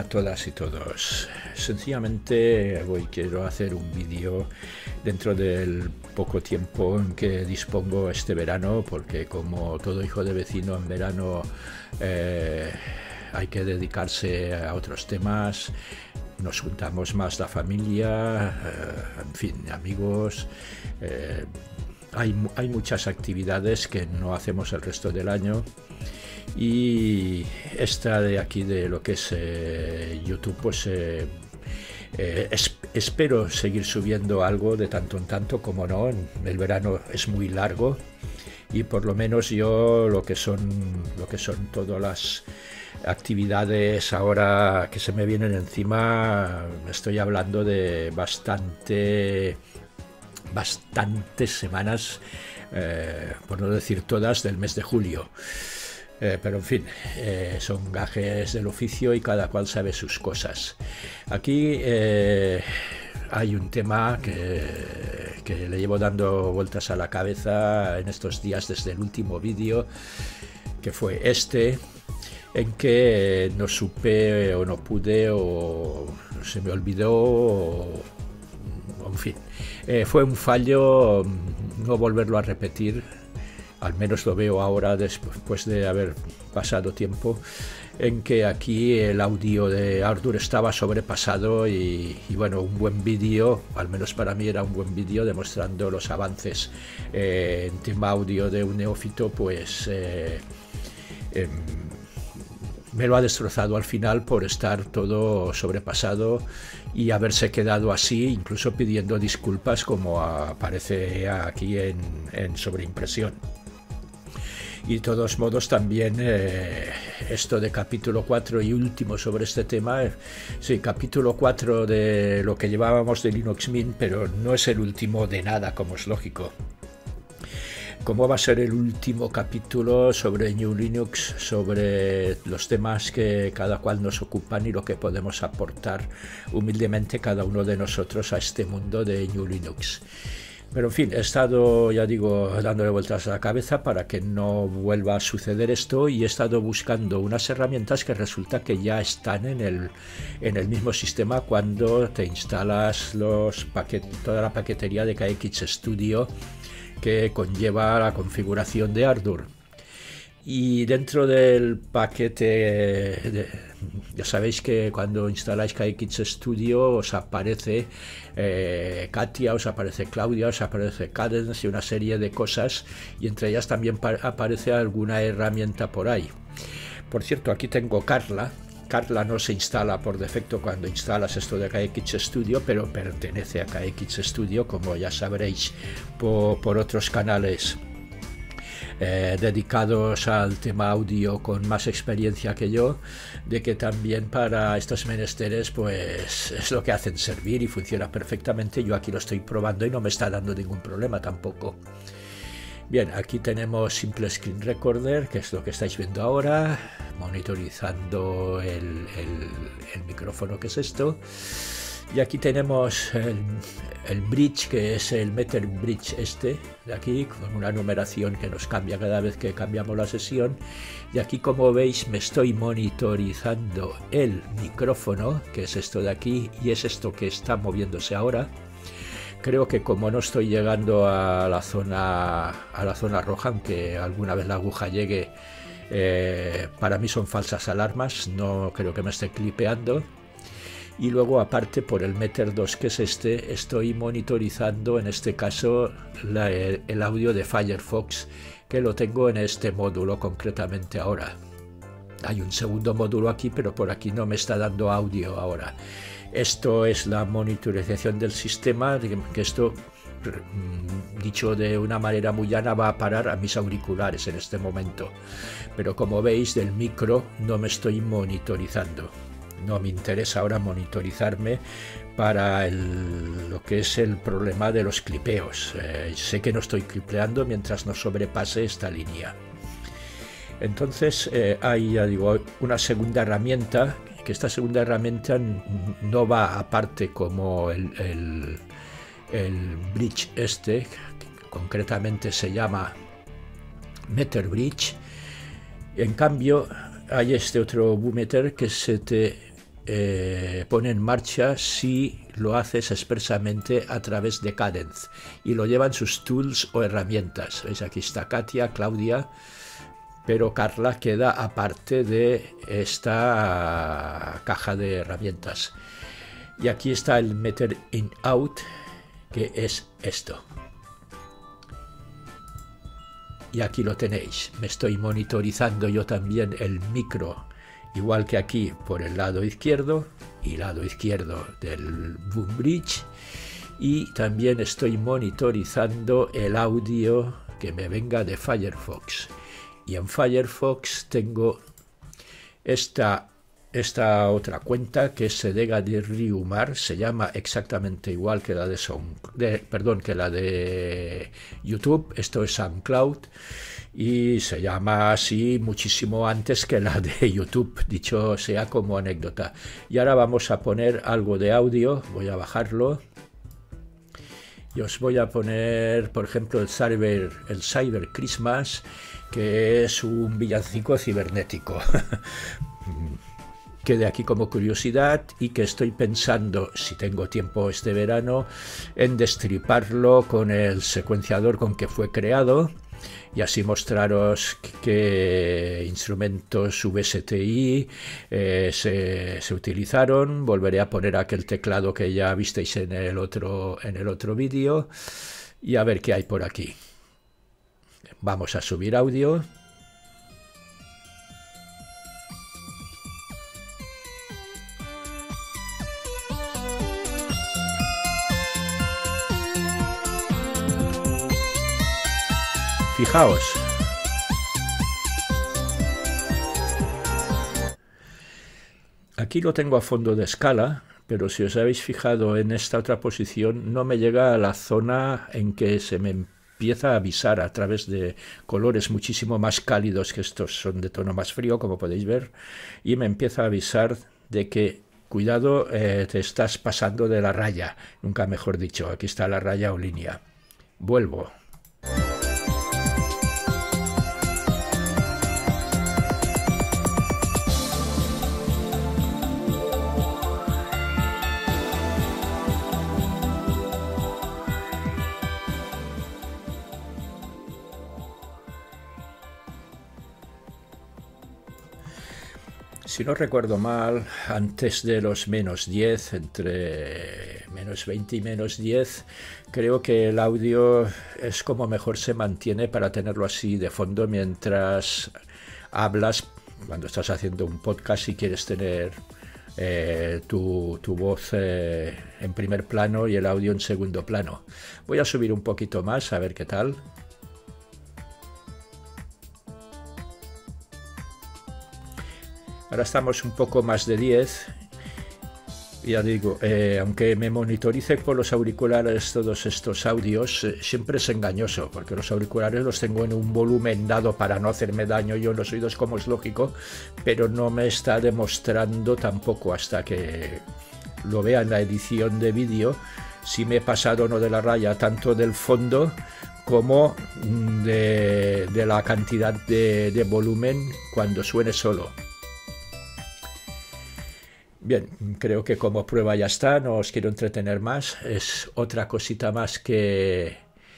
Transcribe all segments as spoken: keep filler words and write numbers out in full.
todas y todos. Sencillamente hoy quiero hacer un vídeo dentro del poco tiempo en que dispongo este verano, porque como todo hijo de vecino en verano eh, hay que dedicarse a otros temas. Nos juntamos más la familia, eh, en fin, amigos. Eh, hay, hay muchas actividades que no hacemos el resto del año. Y esta de aquí, de lo que es eh, YouTube, pues eh, eh, es, espero seguir subiendo algo de tanto en tanto, como no. El verano es muy largo y por lo menos yo lo que son, lo que son todas las actividades ahora que se me vienen encima, estoy hablando de bastante, bastantes semanas, eh, por no decir todas, del mes de julio. Eh, pero en fin, eh, son gajes del oficio y cada cual sabe sus cosas. Aquí eh, hay un tema que, que le llevo dando vueltas a la cabeza en estos días desde el último vídeo, que fue este, en que no supe o no pude o se me olvidó o, en fin, eh, fue un fallo no volverlo a repetir. Al menos lo veo ahora, después de haber pasado tiempo, en que aquí el audio de Ardour estaba sobrepasado y, y bueno, un buen vídeo, al menos para mí era un buen vídeo demostrando los avances eh, en tema audio de un neófito, pues eh, eh, me lo ha destrozado al final por estar todo sobrepasado y haberse quedado así, incluso pidiendo disculpas como aparece aquí en, en sobreimpresión. Y de todos modos también eh, esto de capítulo cuatro y último sobre este tema, eh, sí, capítulo cuatro de lo que llevábamos de Linux Mint, pero no es el último de nada, como es lógico. ¿Cómo va a ser el último capítulo sobre New Linux, sobre los temas que cada cual nos ocupan y lo que podemos aportar humildemente cada uno de nosotros a este mundo de New Linux? Pero en fin, he estado, ya digo, dándole vueltas a la cabeza para que no vuelva a suceder esto y he estado buscando unas herramientas que resulta que ya están en el, en el mismo sistema cuando te instalas los paquet, toda la paquetería de K X Studio que conlleva la configuración de Ardour. Y dentro del paquete, de, ya sabéis que cuando instaláis K X Studio os aparece eh, Katia, os aparece Claudia, os aparece Cadence y una serie de cosas, y entre ellas también aparece alguna herramienta por ahí. Por cierto, aquí tengo Carla. Carla no se instala por defecto cuando instalas esto de K X Studio, pero pertenece a K X Studio, como ya sabréis por, por otros canales Eh, dedicados al tema audio con más experiencia que yo, de que también para estos menesteres pues es lo que hacen servir y funciona perfectamente. Yo aquí lo estoy probando y no me está dando ningún problema tampoco. Bien, aquí tenemos Simple Screen Recorder, que es lo que estáis viendo ahora, monitorizando el, el, el micrófono, que es esto. Y aquí tenemos el, el bridge, que es el meter bridge este de aquí, con una numeración que nos cambia cada vez que cambiamos la sesión. Y aquí, como veis, me estoy monitorizando el micrófono, que es esto de aquí, y es esto que está moviéndose ahora. Creo que como no estoy llegando a la zona, a la zona roja, aunque alguna vez la aguja llegue, eh, para mí son falsas alarmas, no creo que me esté clipeando. Y luego, aparte, por el Meter dos, que es este, estoy monitorizando en este caso la, el audio de Firefox, que lo tengo en este módulo concretamente ahora. Hay un segundo módulo aquí, pero por aquí no me está dando audio ahora. Esto es la monitorización del sistema, que esto, dicho de una manera muy llana, va a parar a mis auriculares en este momento. Pero como veis, del micro no me estoy monitorizando. No me interesa ahora monitorizarme para el, lo que es el problema de los clipeos. Eh, sé que no estoy clipeando mientras no sobrepase esta línea. Entonces eh, hay, ya digo, una segunda herramienta, que esta segunda herramienta no va aparte como el, el, el bridge este, que concretamente se llama Meter Bridge. En cambio, hay este otro boometer que se te eh, pone en marcha si lo haces expresamente a través de Kadence y lo llevan sus tools o herramientas. ¿Veis? Aquí está Katia, Claudia, pero Carla queda aparte de esta caja de herramientas. Y aquí está el meter in out, que es esto. Y aquí lo tenéis. Me estoy monitorizando yo también el micro, igual que aquí, por el lado izquierdo y lado izquierdo del Boom Bridge. Y también estoy monitorizando el audio que me venga de Firefox. Y en Firefox tengo esta, esta otra cuenta que es Sedega de Riumar, se llama exactamente igual que la de, Sound, de, perdón, que la de YouTube. Esto es SoundCloud y se llama así muchísimo antes que la de YouTube, dicho sea como anécdota. Y ahora vamos a poner algo de audio, voy a bajarlo. Y os voy a poner, por ejemplo, el Cyber, el Cyber Christmas, que es un villancico cibernético. Quede aquí como curiosidad y que estoy pensando, si tengo tiempo este verano, en destriparlo con el secuenciador con que fue creado y así mostraros qué instrumentos V S T I eh, se, se utilizaron. Volveré a poner aquel teclado que ya visteis en el otro, en el otro vídeo y a ver qué hay por aquí. Vamos a subir audio. Fijaos. Aquí lo tengo a fondo de escala, pero si os habéis fijado en esta otra posición, no me llega a la zona en que se me empieza a avisar a través de colores muchísimo más cálidos, que estos son de tono más frío, como podéis ver, y me empieza a avisar de que, cuidado, eh, te estás pasando de la raya, nunca mejor dicho, aquí está la raya o línea. Vuelvo. Si no recuerdo mal, antes de los menos diez, entre menos veinte y menos diez, creo que el audio es como mejor se mantiene para tenerlo así de fondo mientras hablas, cuando estás haciendo un podcast y quieres tener eh, tu, tu voz eh, en primer plano y el audio en segundo plano. Voy a subir un poquito más a ver qué tal. Ahora estamos un poco más de diez. Ya digo, eh, aunque me monitorice por los auriculares todos estos audios, eh, siempre es engañoso, porque los auriculares los tengo en un volumen dado para no hacerme daño yo en los oídos, como es lógico, pero no me está demostrando tampoco hasta que lo vea en la edición de vídeo si me he pasado o no de la raya, tanto del fondo como de, de la cantidad de, de volumen cuando suene solo. Bien, creo que como prueba ya está, no os quiero entretener más. Es otra cosita más que,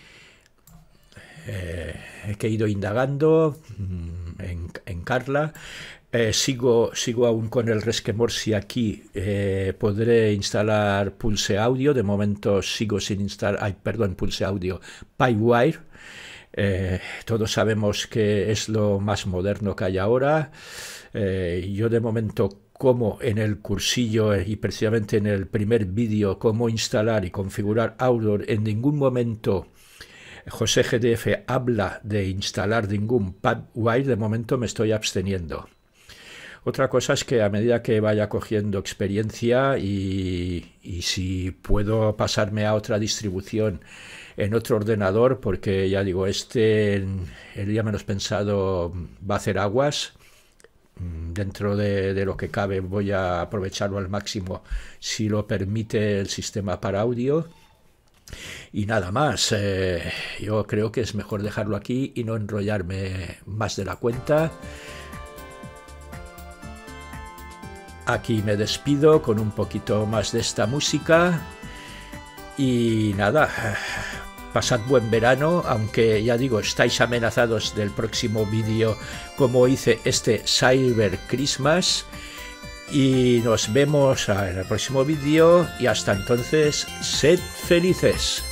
eh, que he ido indagando en, en Carla. Eh, sigo, sigo aún con el resquemor si aquí eh, podré instalar Pulse Audio. De momento sigo sin instalar, ay, perdón, Pulse Audio, Pipewire. Eh, todos sabemos que es lo más moderno que hay ahora. Eh, yo de momento, como en el cursillo y precisamente en el primer vídeo, cómo instalar y configurar Audio, en ningún momento José G D F habla de instalar ningún Pipewire. De momento me estoy absteniendo. Otra cosa es que a medida que vaya cogiendo experiencia y, y si puedo pasarme a otra distribución en otro ordenador, porque ya digo, este, el día menos pensado, va a hacer aguas. Dentro de, de lo que cabe voy a aprovecharlo al máximo si lo permite el sistema para audio. Y nada más, eh, yo creo que es mejor dejarlo aquí y no enrollarme más de la cuenta. aquí me despido con un poquito más de esta música y nada, pasad buen verano, aunque ya digo, estáis amenazados del próximo vídeo como hice este Cyber Christmas, y nos vemos en el próximo vídeo y hasta entonces, sed felices.